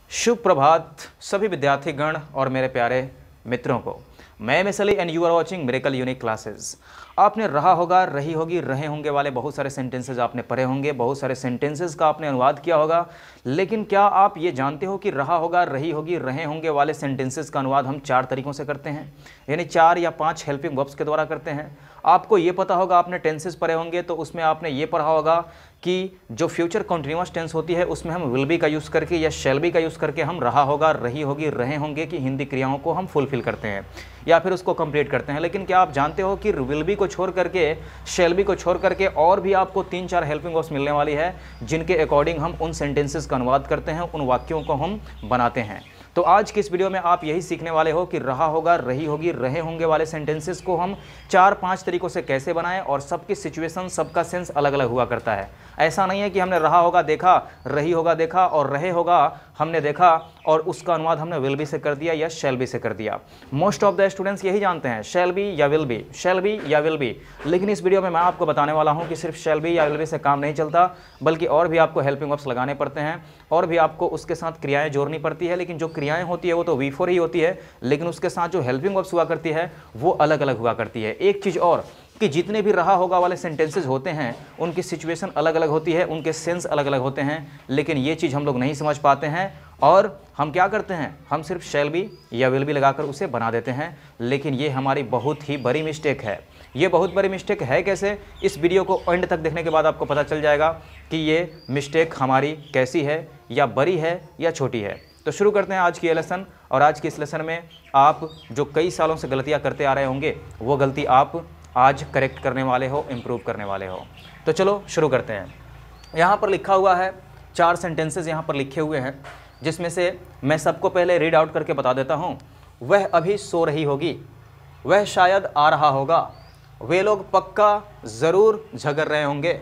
शुभ प्रभात सभी विद्यार्थीगण और मेरे प्यारे मित्रों को। मैं M S. Ali and you are watching miracle unique classes. आपने रहा होगा, रही होगी, रहे होंगे वाले बहुत सारे सेंटेंसेस आपने पढ़े होंगे, बहुत सारे सेंटेंसेस का आपने अनुवाद किया होगा। लेकिन क्या आप ये जानते हो कि रहा होगा, रही होगी, रहे होंगे वाले सेंटेंसेस का अनुवाद हम 4 तरीक़ों से करते हैं, यानी 4 या 5 हेल्पिंग वर्ब्स के द्वारा करते हैं। आपको ये पता होगा, आपने टेंसेस पढ़े होंगे तो उसमें आपने ये पढ़ा होगा कि जो फ्यूचर कंटिन्यूअस टेंस होती है उसमें हम विल बी का यूज़ करके या शैल बी का यूज़ करके हम रहा होगा, रही होगी, रहे होंगे की हिंदी क्रियाओं को हम फुलफिल करते हैं या फिर उसको कंप्लीट करते हैं। लेकिन क्या आप जानते हो कि विल बी को छोड़ करके, शैल बी को छोड़ करके और भी आपको 3-4 हेल्पिंग वर्ब्स मिलने वाली है, जिनके अकॉर्डिंग हम उन सेंटेंसेस का अनुवाद करते हैं, उन वाक्यों को हम बनाते हैं। तो आज की इस वीडियो में आप यही सीखने वाले हो कि रहा होगा, रही होगी, रहे होंगे वाले सेंटेंसेस को हम 4-5 तरीक़ों से कैसे बनाएं, और सबकी सिचुएशन, सबका सेंस अलग अलग हुआ करता है। ऐसा नहीं है कि हमने रहा होगा देखा, रही होगा देखा और रहे होगा हमने देखा और उसका अनुवाद हमने विल बी से कर दिया या शैल बी से कर दिया। मोस्ट ऑफ द स्टूडेंट्स यही जानते हैं, शैल बी या विल बी, शैल बी या विल बी। लेकिन इस वीडियो में मैं आपको बताने वाला हूं कि सिर्फ शैल बी या विल बी से काम नहीं चलता, बल्कि और भी आपको हेल्पिंग वर्ब्स लगाने पड़ते हैं और भी आपको उसके साथ क्रियाएं जोड़नी पड़ती है। लेकिन जो क्रियाएं होती है वो तो V4 ही होती है, लेकिन उसके साथ जो हेल्पिंग वर्ब्स हुआ करती है वो अलग अलग हुआ करती है। एक चीज़ और कि जितने भी रहा होगा वाले सेंटेंसेस होते हैं उनकी सिचुएशन अलग अलग होती है, उनके सेंस अलग अलग होते हैं, लेकिन ये चीज़ हम लोग नहीं समझ पाते हैं और हम क्या करते हैं, हम सिर्फ शैल बी या विल बी लगाकर उसे बना देते हैं। लेकिन ये हमारी बहुत ही बड़ी मिस्टेक है। ये बहुत बड़ी मिस्टेक है कैसे, इस वीडियो को एंड तक देखने के बाद आपको पता चल जाएगा कि ये मिस्टेक हमारी कैसी है, या बड़ी है या छोटी है। तो शुरू करते हैं आज की ये लेसन। और आज की इस लेसन में आप जो कई सालों से गलतियाँ करते आ रहे होंगे वो गलती आप आज करेक्ट करने वाले हो, इम्प्रूव करने वाले हो। तो चलो शुरू करते हैं। यहाँ पर लिखा हुआ है 4 सेंटेंसेस यहाँ पर लिखे हुए हैं, जिसमें से मैं सबको पहले रीड आउट करके बता देता हूँ। वह अभी सो रही होगी, वह शायद आ रहा होगा, वे लोग पक्का ज़रूर झगड़ रहे होंगे,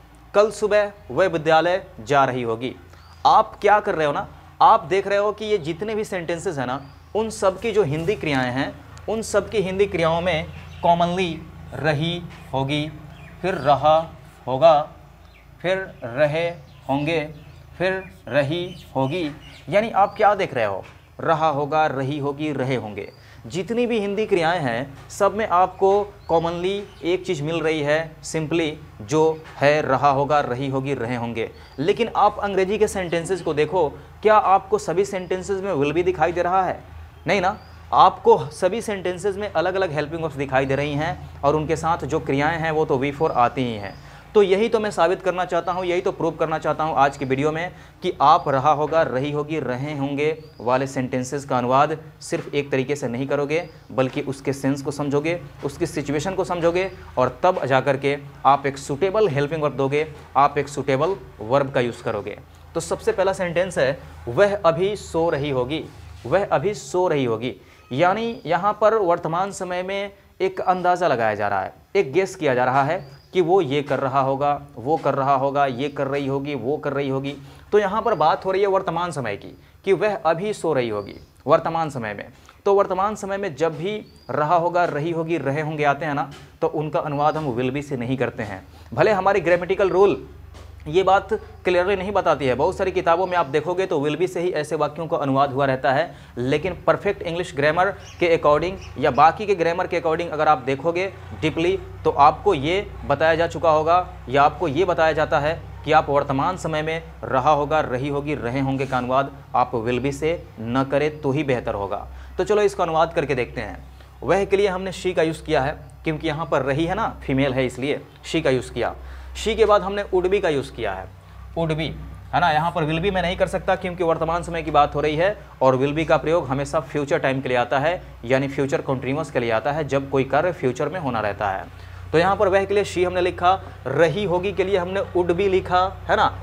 कल सुबह वह विद्यालय जा रही होगी। आप क्या कर रहे हो ना, आप देख रहे हो कि ये जितने भी सेंटेंसेस हैं ना, उन सब की जो हिंदी क्रियाएं हैं, उन सब की हिंदी क्रियाओं में कॉमनली रही होगी, फिर रहा होगा, फिर रहे होंगे, फिर रही होगी। यानी आप क्या देख रहे हो, रहा होगा, रही होगी, रहे होंगे। जितनी भी हिंदी क्रियाएं हैं सब में आपको कॉमनली एक चीज़ मिल रही है, सिंपली जो है रहा होगा, रही होगी, रहे होंगे। लेकिन आप अंग्रेजी के सेंटेंसेस को देखो, क्या आपको सभी सेंटेंसेस में विल बी दिखाई दे रहा है? नहीं ना, आपको सभी सेंटेंसेस में अलग अलग हेल्पिंग वर्ब्स दिखाई दे रही हैं और उनके साथ जो क्रियाएं हैं वो तो V4 आती ही हैं। तो यही तो मैं साबित करना चाहता हूँ, यही तो प्रूव करना चाहता हूँ आज की वीडियो में कि आप रहा होगा, रही होगी, रहे होंगे वाले सेंटेंसेस का अनुवाद सिर्फ एक तरीके से नहीं करोगे, बल्कि उसके सेंस को समझोगे, उसकी सिचुएशन को समझोगे और तब जा कर के आप एक सूटेबल हेल्पिंग वर्ब दोगे, आप एक सूटेबल वर्ब का यूज़ करोगे। तो सबसे पहला सेंटेंस है, वह अभी सो रही होगी, वह अभी सो रही होगी। यानी यहाँ पर वर्तमान समय में एक अंदाज़ा लगाया जा रहा है, एक गेस किया जा रहा है कि वो ये कर रहा होगा, वो कर रहा होगा, ये कर रही होगी, वो कर रही होगी। तो यहाँ पर बात हो रही है वर्तमान समय की कि वह अभी सो रही होगी वर्तमान समय में। तो वर्तमान समय में जब भी रहा होगा, रही होगी, रहे होंगे आते हैं ना, तो उनका अनुवाद हम विल बी से नहीं करते हैं। भले हमारी ग्रामेटिकल रूल ये बात क्लियरली नहीं बताती है, बहुत सारी किताबों में आप देखोगे तो विल बी से ही ऐसे वाक्यों का अनुवाद हुआ रहता है। लेकिन परफेक्ट इंग्लिश ग्रामर के अकॉर्डिंग या बाकी के ग्रामर के अकॉर्डिंग अगर आप देखोगे डीपली, तो आपको ये बताया जा चुका होगा या आपको ये बताया जाता है कि आप वर्तमान समय में रहा होगा, रही होगी, रहे होंगे का अनुवाद आप विल बी से न करें तो ही बेहतर होगा। तो चलो इसका अनुवाद करके देखते हैं। वह के लिए हमने शी का यूज़ किया है, क्योंकि यहाँ पर रही है ना, फीमेल है, इसलिए शी का यूज़ किया। शी के बाद हमने वुड बी का यूज़ किया है, वुड बी है ना। यहाँ पर विल बी मैं नहीं कर सकता क्योंकि वर्तमान समय की बात हो रही है और विल बी का प्रयोग हमेशा फ्यूचर टाइम के लिए आता है, यानी फ्यूचर कंटिन्यूअस के लिए आता है, जब कोई कार्य फ्यूचर में होना रहता है। तो यहाँ पर वह के लिए शी हमने लिखा, रही होगी के लिए हमने वुड बी लिखा है ना।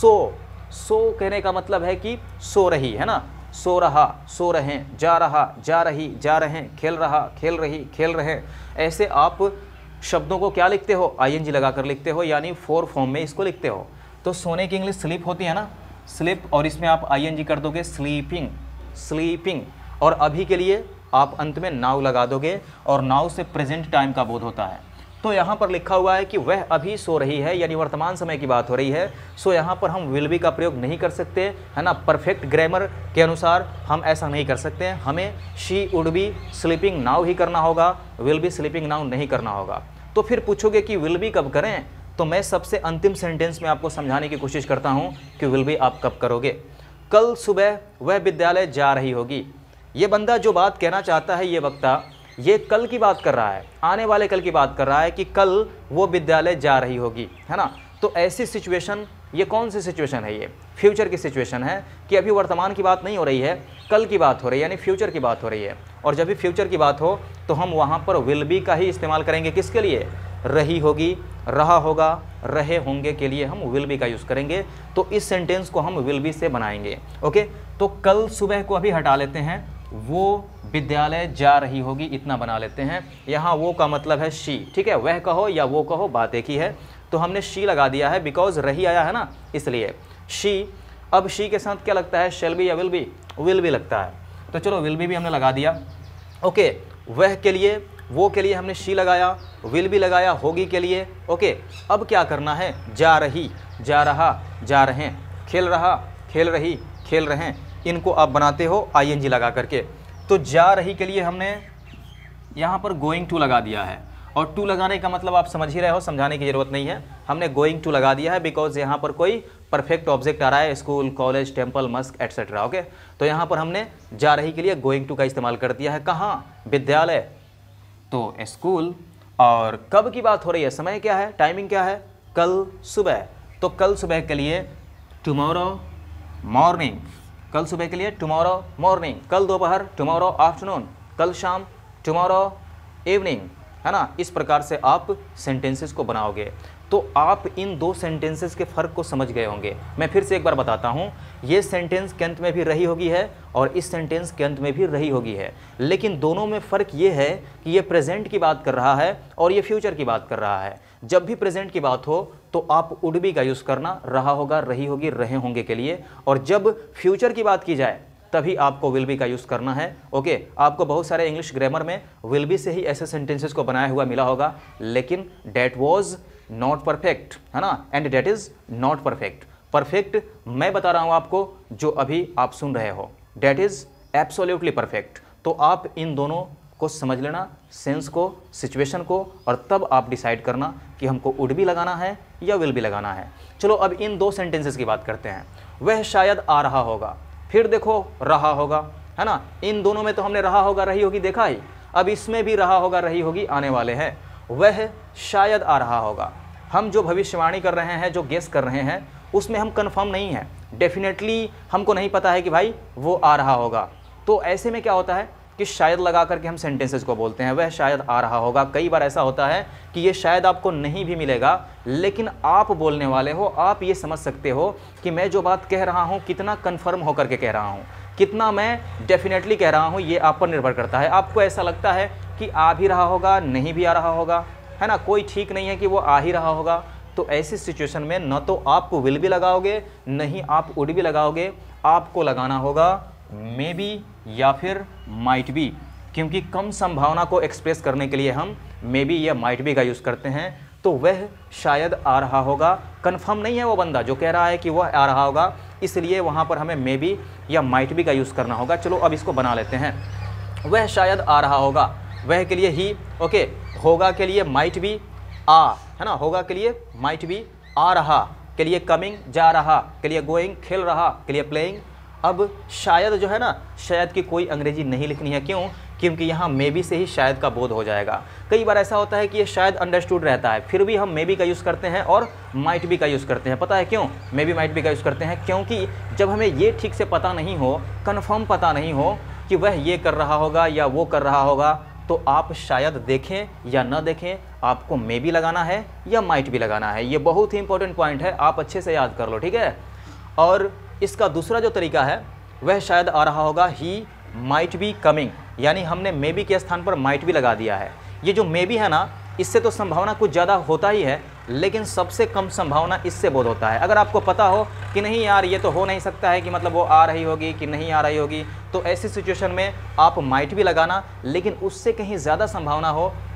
सो कहने का मतलब है कि सो रही है ना, सो रहा, सो रहे, जा रहा, जा रही, जा रहे, खेल रहा, खेल रही, खेल रहे। ऐसे आप शब्दों को क्या लिखते हो, ING लगाकर लिखते हो, यानी 4 फॉर्म में इसको लिखते हो। तो सोने की इंग्लिश स्लीप होती है ना, स्लीप, और इसमें आप ING कर दोगे स्लीपिंग, स्लीपिंग। और अभी के लिए आप अंत में नाउ लगा दोगे और नाउ से प्रेजेंट टाइम का बोध होता है। तो यहाँ पर लिखा हुआ है कि वह अभी सो रही है, यानी वर्तमान समय की बात हो रही है। सो यहाँ पर हम विल बी का प्रयोग नहीं कर सकते, है ना। परफेक्ट ग्रामर के अनुसार हम ऐसा नहीं कर सकते हैं। हमें she would be sleeping now ही करना होगा, विल बी स्लीपिंग नाउ नहीं करना होगा। तो फिर पूछोगे कि विल बी कब करें, तो मैं सबसे अंतिम सेंटेंस में आपको समझाने की कोशिश करता हूँ कि विल बी आप कब करोगे। कल सुबह वह विद्यालय जा रही होगी। ये बंदा जो बात कहना चाहता है, ये वक्ता, ये कल की बात कर रहा है, आने वाले कल की बात कर रहा है कि कल वो विद्यालय जा रही होगी, है ना। तो ऐसी सिचुएशन, ये कौन सी सिचुएशन है, ये फ्यूचर की सिचुएशन है कि अभी वर्तमान की बात नहीं हो रही है, कल की बात हो रही है, यानी फ्यूचर की बात हो रही है। और जब भी फ्यूचर की बात हो तो हम वहाँ पर विल बी का ही इस्तेमाल करेंगे। किसके लिए? रही होगी, रहा होगा, रहे होंगे के लिए हम विल बी का यूज़ करेंगे। तो इस सेंटेंस को हम विल बी से बनाएंगे। ओके, तो कल सुबह को अभी हटा लेते हैं, वो विद्यालय जा रही होगी, इतना बना लेते हैं। यहाँ वो का मतलब है शी, ठीक है। वह कहो या वो कहो, बात एक ही है। तो हमने शी लगा दिया है, बिकॉज रही आया है ना, इसलिए शी। अब शी के साथ क्या लगता है, शैल बी या विल बी? विल बी लगता है। तो चलो विल बी हमने लगा दिया। ओके, वह के लिए, वो के लिए हमने शी लगाया, विल बी लगाया होगी के लिए। ओके, अब क्या करना है, जा रही, जा रहा, जा रहे, खेल रहा, खेल रही, खेल रहे, इनको आप बनाते हो आईएनजी लगा करके। तो जा रही के लिए हमने यहाँ पर गोइंग टू लगा दिया है, और टू लगाने का मतलब आप समझ ही रहे हो, समझाने की ज़रूरत नहीं है। हमने गोइंग टू लगा दिया है बिकॉज यहाँ पर कोई परफेक्ट ऑब्जेक्ट आ रहा है, school, college, temple, mosque etcetera. Okay, तो यहाँ पर हमने जा रही के लिए गोइंग टू का इस्तेमाल कर दिया है। कहाँ? विद्यालय, तो स्कूल। और कब की बात हो रही है, समय क्या है, टाइमिंग क्या है, कल सुबह। तो कल सुबह के लिए टुमारो मॉर्निंग, कल सुबह के लिए टुमारो मॉर्निंग, कल दोपहर टुमारो आफ्टरनून, कल शाम टुमारो इवनिंग, है ना। इस प्रकार से आप सेंटेंसेस को बनाओगे। तो आप इन दो सेंटेंसेस के फ़र्क को समझ गए होंगे। मैं फिर से एक बार बताता हूँ, ये सेंटेंस के अंत में भी रही होगी है और इस सेंटेंस के अंत में भी रही होगी है, लेकिन दोनों में फ़र्क ये है कि ये प्रेजेंट की बात कर रहा है और ये फ्यूचर की बात कर रहा है। जब भी प्रेजेंट की बात हो तो आप वुड बी का यूज़ करना, रहा होगा, रही होगी, रहे होंगे के लिए। और जब फ्यूचर की बात की जाए तभी आपको विल बी का यूज़ करना है। ओके, आपको बहुत सारे इंग्लिश ग्रामर में विल बी से ही ऐसे सेंटेंसेस को बनाया हुआ मिला होगा, लेकिन डेट वॉज नॉट परफेक्ट, है ना, and that is not perfect. Perfect मैं बता रहा हूँ आपको, जो अभी आप सुन रहे हो, डेट इज़ एब्सोल्युटली परफेक्ट। तो आप इन दोनों को समझ लेना, सेंस को, सिचुएशन को, और तब आप डिसाइड करना कि हमको वुड बी लगाना है या विल बी लगाना है। चलो अब इन दो सेंटेंसेस की बात करते हैं। वह शायद आ रहा होगा, फिर देखो रहा होगा, है ना। इन दोनों में तो हमने रहा होगा, रही होगी देखा ही, अब इसमें भी रहा होगा, रही होगी आने वाले हैं। वह शायद आ रहा होगा, हम जो भविष्यवाणी कर रहे हैं, जो गेस कर रहे हैं, उसमें हम कंफर्म नहीं हैं। डेफिनेटली हमको नहीं पता है कि भाई वो आ रहा होगा। तो ऐसे में क्या होता है कि शायद लगा करके हम सेंटेंसेस को बोलते हैं, वह शायद आ रहा होगा। कई बार ऐसा होता है कि ये शायद आपको नहीं भी मिलेगा, लेकिन आप बोलने वाले हो, आप ये समझ सकते हो कि मैं जो बात कह रहा हूँ कितना कन्फर्म होकर के कह रहा हूँ, कितना मैं डेफिनेटली कह रहा हूँ, ये आप पर निर्भर करता है। आपको ऐसा लगता है कि आ भी रहा होगा, नहीं भी आ रहा होगा, है ना, कोई ठीक नहीं है कि वो आ ही रहा होगा। तो ऐसी सिचुएशन में न तो आप विल भी लगाओगे, नहीं आप वुड भी लगाओगे, आपको लगाना होगा मे बी या फिर माइट बी, क्योंकि कम संभावना को एक्सप्रेस करने के लिए हम मे बी या माइट बी का यूज़ करते हैं। तो वह शायद आ रहा होगा, कंफर्म नहीं है वो बंदा जो कह रहा है कि वह आ रहा होगा, इसलिए वहाँ पर हमें मे बी या माइट बी का यूज़ करना होगा। चलो अब इसको बना लेते हैं। वह शायद आ रहा होगा, वह के लिए ही, ओके, होगा के लिए माइट बी, आ, है ना, होगा के लिए माइट बी, आ रहा के लिए कमिंग, जा रहा के लिए गोइंग, खेल रहा के लिए प्लेइंग। अब शायद जो है ना, शायद की कोई अंग्रेजी नहीं लिखनी है, क्यों? क्योंकि यहाँ मे बी से ही शायद का बोध हो जाएगा। कई बार ऐसा होता है कि ये शायद अंडरस्टूड रहता है, फिर भी हम मे बी का यूज़ करते हैं और माइट बी का यूज़ करते हैं। पता है क्यों मे बी माइट बी का यूज़ करते हैं? क्योंकि जब हमें ये ठीक से पता नहीं हो, कन्फर्म पता नहीं हो कि वह ये कर रहा होगा या वो कर रहा होगा, तो आप शायद देखें या न देखें, आपको मे बी लगाना है या माइट बी लगाना है। ये बहुत ही इंपॉर्टेंट पॉइंट है, आप अच्छे से याद कर लो, ठीक है। और इसका दूसरा जो तरीका है, वह शायद आ रहा होगा, ही माइट बी कमिंग, यानी हमने मे बी के स्थान पर माइट बी लगा दिया है। ये जो मे बी है ना, इससे तो संभावना कुछ ज़्यादा होता ही है, लेकिन सबसे कम संभावना इससे बोध होता है। अगर आपको पता हो कि नहीं यार ये तो हो नहीं सकता है कि मतलब वो आ रही होगी कि नहीं आ रही होगी, तो ऐसी सिचुएशन में आप माइट भी लगाना, लेकिन उससे कहीं ज़्यादा संभावना हो तो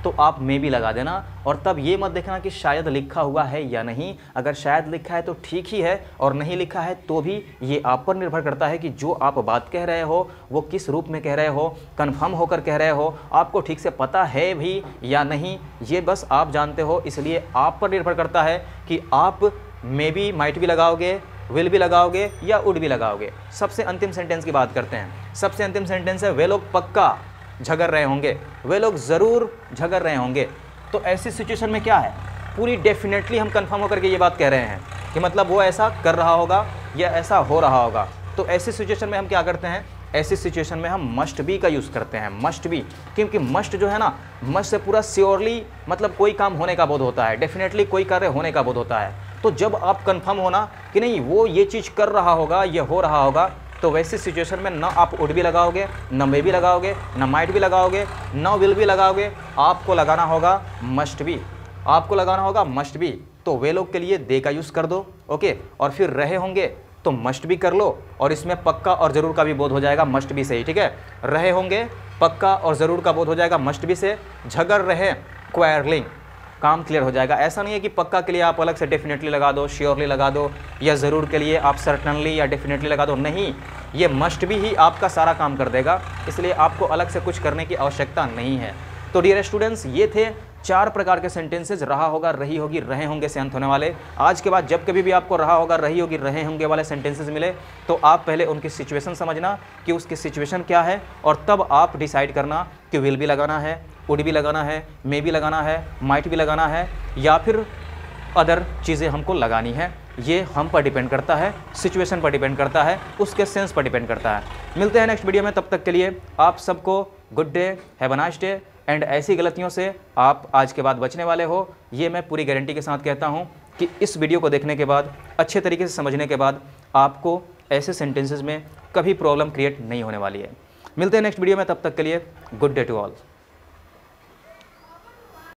तो आप मे भी लगा देना, और तब ये मत देखना कि शायद लिखा हुआ है या नहीं। अगर शायद लिखा है तो ठीक ही है, और नहीं लिखा है तो भी ये आप पर निर्भर करता है कि जो आप बात कह रहे हो वो किस रूप में कह रहे हो, कन्फर्म होकर कह रहे हो, आपको ठीक से पता है भी या नहीं, ये बस आप जानते हो। इसलिए आप पर निर्भर करता है कि आप मे बी, माइट भी लगाओगे, विल भी लगाओगे या वुड भी लगाओगे। सबसे अंतिम सेंटेंस की बात करते हैं। सबसे अंतिम सेंटेंस है वे लोग पक्का झगड़ रहे होंगे, वे लोग ज़रूर झगड़ रहे होंगे। तो ऐसी सिचुएशन में क्या है, पूरी डेफिनेटली हम कंफर्म होकर के ये बात कह रहे हैं कि मतलब वो ऐसा कर रहा होगा या ऐसा हो रहा होगा। तो ऐसी सिचुएशन में हम क्या करते हैं, ऐसी सिचुएशन में हम मस्ट बी का यूज़ करते हैं। मस्ट बी, क्योंकि मस्ट जो है ना, मस्ट से पूरा श्योरली मतलब कोई काम होने का बोध होता है, डेफिनेटली कोई कार्य होने का बोध होता है। तो जब आप कंफर्म होना कि नहीं वो ये चीज़ कर रहा होगा, ये हो रहा होगा, तो वैसी सिचुएशन में ना आप वुड भी लगाओगे, ना मे भी लगाओगे, ना माइट भी लगाओगे, ना विल भी लगाओगे, आपको लगाना होगा मस्ट बी। आपको लगाना होगा मस्ट बी। तो वे लोग के लिए दे का यूज़ कर दो, ओके। और फिर रहे होंगे तो मस्ट भी कर लो, और इसमें पक्का और ज़रूर का भी बोध हो जाएगा मस्ट बी से ही, ठीक है। रहे होंगे, पक्का और ज़रूर का बोध हो जाएगा मस्ट बी से। झगड़ रहे, क्वारलिंग, काम क्लियर हो जाएगा। ऐसा नहीं है कि पक्का के लिए आप अलग से डेफिनेटली लगा दो, श्योरली लगा दो, या ज़रूर के लिए आप सर्टनली या डेफिनेटली लगा दो, नहीं, ये मस्ट भी ही आपका सारा काम कर देगा। इसलिए आपको अलग से कुछ करने की आवश्यकता नहीं है। तो डियर स्टूडेंट्स, ये थे 4 प्रकार के सेंटेंसेज, रहा होगा, रही होगी, रहे होंगे से अंत होने वाले। आज के बाद जब कभी भी आपको रहा होगा, रही होगी, रहे होंगे वाले सेंटेंसेज मिले तो आप पहले उनकी सिचुएशन समझना कि उसकी सिचुएशन क्या है, और तब आप डिसाइड करना कि विल भी लगाना है, वुड भी लगाना है, मे भी लगाना है, माइट भी लगाना है, या फिर अदर चीज़ें हमको लगानी है। ये हम पर डिपेंड करता है, सिचुएशन पर डिपेंड करता है, उसके सेंस पर डिपेंड करता है। मिलते हैं नेक्स्ट वीडियो में, तब तक के लिए आप सबको good day, have a nice day. And ऐसी गलतियों से आप आज के बाद बचने वाले हो, ये मैं पूरी गारंटी के साथ कहता हूँ कि इस वीडियो को देखने के बाद, अच्छे तरीके से समझने के बाद, आपको ऐसे सेंटेंसेस में कभी प्रॉब्लम क्रिएट नहीं होने वाली है। मिलते हैं नेक्स्ट वीडियो में, तब तक के लिए गुड डे टू ऑल।